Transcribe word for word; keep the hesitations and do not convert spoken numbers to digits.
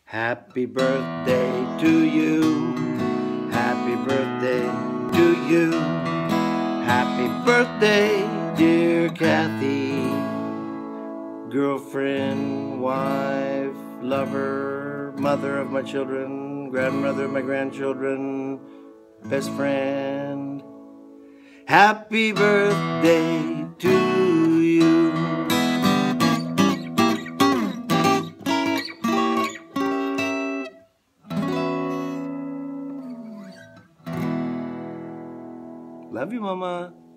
Happy birthday to you. Happy birthday to you. Happy birthday, dear Kathy. Girlfriend, wife, lover, mother of my children, grandmother of my grandchildren, best friend. Happy birthday to you. Love you, Mama.